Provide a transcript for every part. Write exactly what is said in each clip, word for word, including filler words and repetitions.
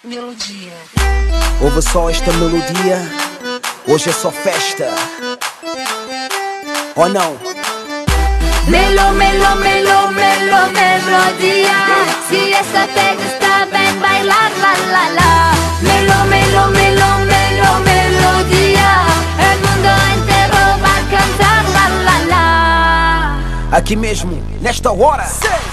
Melodia. Ouve só esta melodia, hoje é só festa. Ou não? Melo, melo, melo, melo, melodia. Si essa pega está bem, bailar, la, la, la. Melo, melo, melo, melo, melodia. El mundo inteiro vai cantar, la, la, la. Aqui mesmo, nesta hora.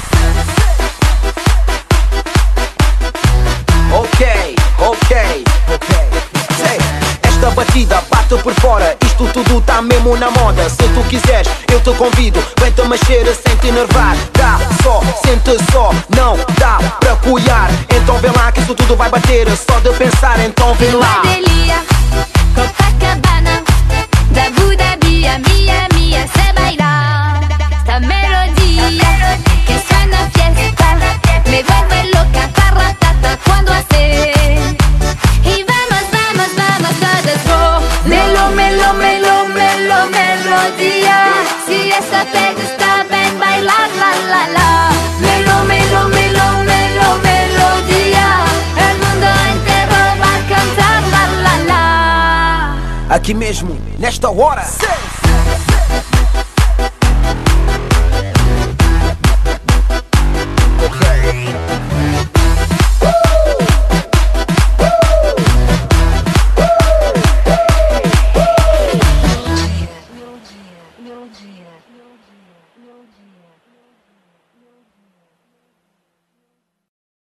Ok, ok, ok. Sei, esta batida bate por fora. Isto tudo tá mesmo na moda. Se tu quiseres, eu te convido. Vem-te mexer sem te enervar. Dá só, sente só. Não dá pra cuidar. Então vem lá que isso tudo vai bater. Só de pensar, então vem lá. Filadelfia, Copacabana, da Abu Dhabi a Miami, se bailar esta melodia que suena fiesta, me vuelve loca, tarratata cuando hace. Y vamos, vamos, vamos todos, go. Melo, melo, melo, melo, melodia. Si esa pega está bem, bailar, la, la, la. Melo, melo, melo, melo, melodia. El mundo inteiro vai cantar, la, la, la. Aqui mesmo, nesta hora.